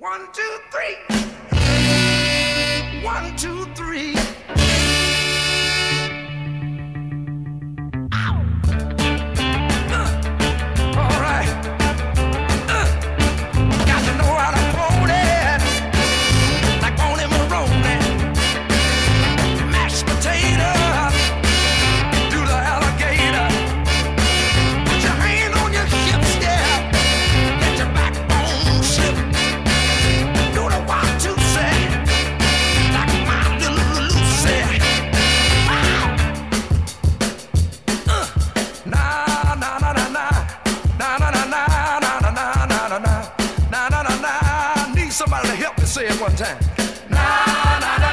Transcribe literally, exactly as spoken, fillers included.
One, two, three. One, two, three. Ow. Uh, all right. Uh, got to know how to hold it. Like on him Maroney. Mashed potato. Do the alligator. Put your hand on your hips, yeah. Let your backbone slip. Do the one, two, say. Like my little Lucy. Wow. Uh, nah, nah, nah, nah, nah. Nah, nah, nah, nah, nah, nah, nah, nah, nah, nah, nah, nah, nah. I need somebody to help me say it one time. Nah, nah, nah.